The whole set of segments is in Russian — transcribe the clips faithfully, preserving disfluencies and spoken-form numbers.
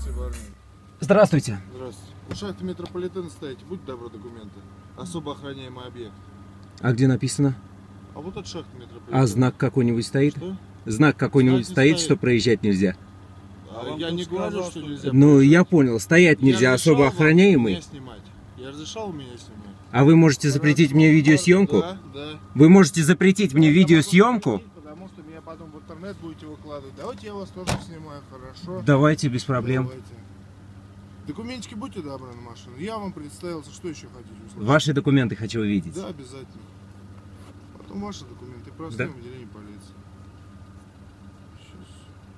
Спасибо, Армин. Здравствуйте. Здравствуйте. У шахты метрополитена стоите, будьте добры, документы. Особо охраняемый объект. А где написано? А вот от шахты метрополитена. А знак какой-нибудь стоит? Что? Знак какой-нибудь стоит, стоит, что проезжать нельзя? А я не говорю, что нельзя. Ну, я понял, стоять нельзя, особо охраняемый. Меня снимать. Я разрешал меня снимать. А вы можете запретить мне видеосъемку? Да, да. Вы можете запретить мне видеосъемку? Потому что меня потом в интернет будете выкладывать. Давайте я вас тоже снимаю, хорошо? Давайте, без проблем. Давайте. Документики будьте добры на машину. Я вам представился, что еще хотите услышать? Ваши документы хочу увидеть. Да, обязательно. Потом ваши документы. Простым в отделении полиции. Сейчас.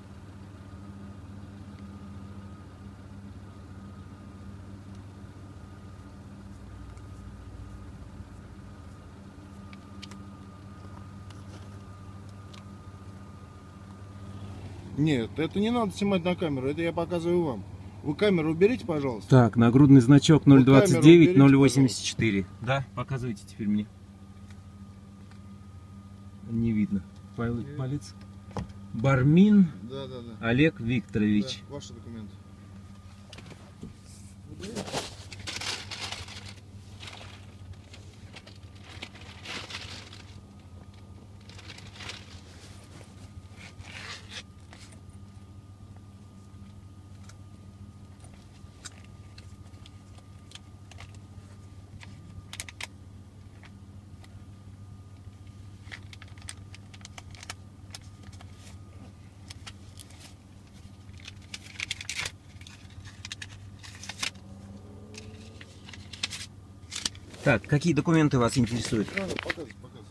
Нет, это не надо снимать на камеру, это я показываю вам. Вы камеру уберите, пожалуйста. Так, нагрудный значок ноль двадцать девять ноль восемьдесят четыре. Да, показывайте теперь мне. Не видно. Палец. Бармин Да, да, да. Олег Викторович. Да, ваши документы. Так, какие документы вас интересуют? Надо показывать, показывать.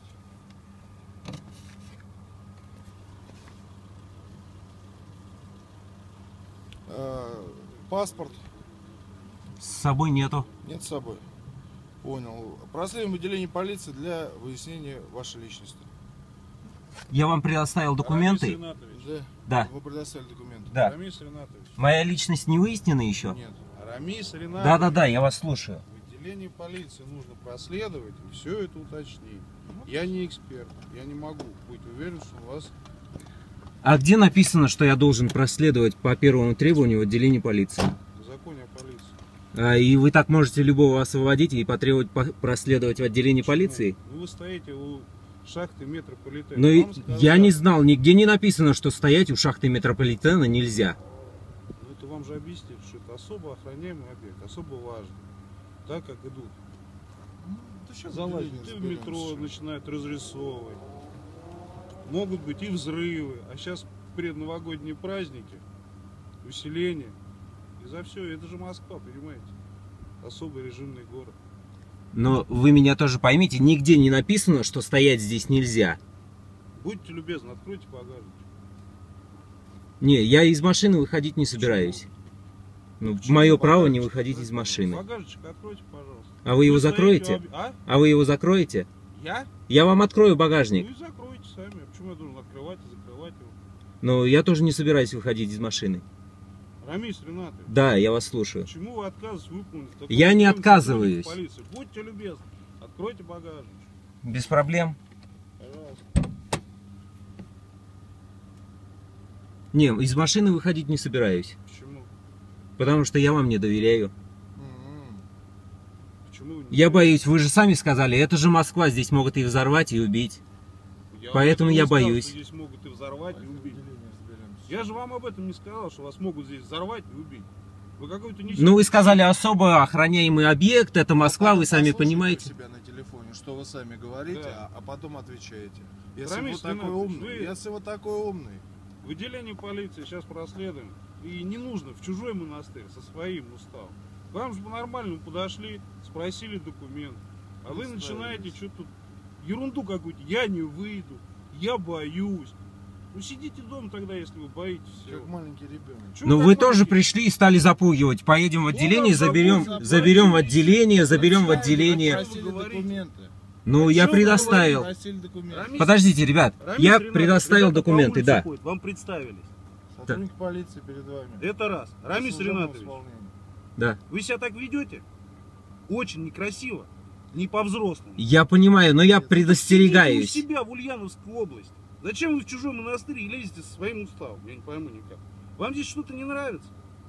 А, паспорт. С собой нету. Нет с собой. Понял. Проследуем в отделении полиции для выяснения вашей личности. Я вам предоставил документы. Да. Да. Вы предоставили документы. Да. Рамис Ринатович. Моя личность не выяснена еще? Нет. Рамис Ринатович. Да, да, да, я вас слушаю. В отделении полиции нужно проследовать и все это уточнить. Я не эксперт, я не могу быть уверен, что у вас... А где написано, что я должен проследовать по первому требованию в отделении полиции? В законе о полиции. А, и вы так можете любого освободить и потребовать по проследовать в отделении Почему? полиции? Ну, вы стоите у шахты метрополитена. Но Вам сказали... я не знал, нигде не написано, что стоять у шахты метрополитена нельзя. Ну, это вам же объяснили, что это особо охраняемый объект, особо важный. Так как идут. Ну, да сейчас Залазят отделение и в метро, разберемся. начинают разрисовывать. Могут быть и взрывы. А сейчас предновогодние праздники, усиление. И за все, это же Москва, понимаете? Особый режимный город. Но вы меня тоже поймите, нигде не написано, что стоять здесь нельзя. Будьте любезны, откройте багажник. Не, я из машины выходить не собираюсь. Ну, мое право не выходить из машины. Багажничек откройте, пожалуйста. А вы его Вы стоите закроете? об- А? А вы его закроете? Я? Я вам открою Ну багажник. и закройте сами. А почему я должен открывать и закрывать его? Но я тоже не собираюсь выходить из машины. Рамис Ринатович, Да, я вас слушаю. почему вы отказываетесь выполнить такое Я не требование отказываюсь. полиции? Будьте любезны, откройте багажник. Без проблем. Пожалуйста. Не, из машины выходить не собираюсь. Почему? Потому что я вам не доверяю. М-м. Почему вы не Я боюсь, вы же сами сказали, это же Москва, здесь могут и взорвать, и убить. Я Поэтому об этом я не сказал, боюсь. что здесь могут и взорвать, и убить. Отделение разберемся. Я же вам об этом не сказал, что вас могут здесь взорвать и убить. Вы какой-то ничего. Ну, вы сказали, особо охраняемый объект, это Москва, вы сами Послушайте понимаете. себя на телефоне, что вы сами говорите, Да. а, а потом отвечаете. Если Рамис вы такой Ринатович, умный, вы- если вы такой умный, В отделении полиции сейчас проследуем. И не нужно в чужой монастырь со своим уставом. К вам же по-нормальному подошли, спросили документ. А вы Представились. начинаете что-то тут ерунду какую-то. Я не выйду, я боюсь. Ну сидите дома тогда, если вы боитесь. всего. как маленький ребенок. Чего Ну, как вы тоже маленький? пришли и стали запугивать. Поедем в отделение, нас заберем, запугивать? заберем в отделение, заберем в отделение. Просили Вы говорите. документы. Ну, А я чё вы предоставил. Просили документы. Рамис- Подождите, ребят, Рамис я Ринатович, предоставил ребята по документы, улице да. ходят, вам представились. Сотрудник полиции перед вами. Это раз. Рамис Служебное Ринатович, исполнение. Да. вы себя так ведете? Очень некрасиво. Не по-взрослому. Я понимаю, но я Сидите у предостерегаюсь. себя в Ульяновской области. Зачем вы в чужой монастырь и лезете со своим уставом? Я не пойму никак. Вам здесь что-то не нравится?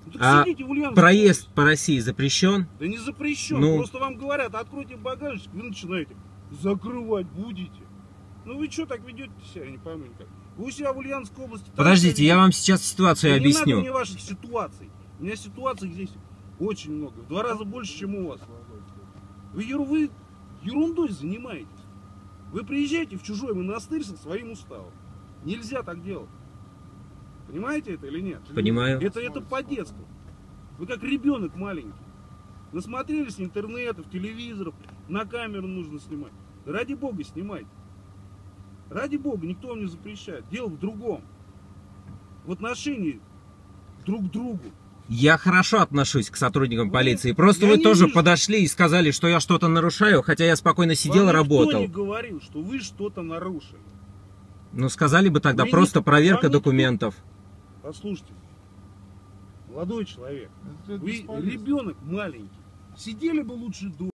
Ну, так А сидите в Ульяновске. проезд по России запрещен? Да не запрещен. Ну. Просто вам говорят, откройте багажник, вы начинаете закрывать будете. Ну вы что так ведете себя, я не пойму никак. Вы у себя в Ульяновской области... так Подождите, себя я ведете. вам сейчас ситуацию Да не объясню. надо мне ваших ситуаций. У меня ситуаций здесь очень много. В два раза больше, чем у вас. Вы, еру- вы ерундой занимаетесь. Вы приезжаете в чужой монастырь со своим уставом. Нельзя так делать. Понимаете это или нет? Понимаю. Это, это по-детски. Вы как ребенок маленький. Насмотрелись интернетов, телевизоров, на камеру нужно снимать. Да ради бога снимайте. Ради бога, никто вам не запрещает. Дело в другом. В отношении друг к другу. Я хорошо отношусь к сотрудникам Вы- полиции. Просто я вы не тоже вижу. подошли и сказали, что я что-то нарушаю, хотя я спокойно сидел и Вам никто работал. не говорил, что вы что-то нарушили. Ну, сказали бы тогда Вы просто не- проверка вам никто- документов. Послушайте, молодой человек, Это вы бесполезно. ребенок маленький. Сидели бы лучше дома.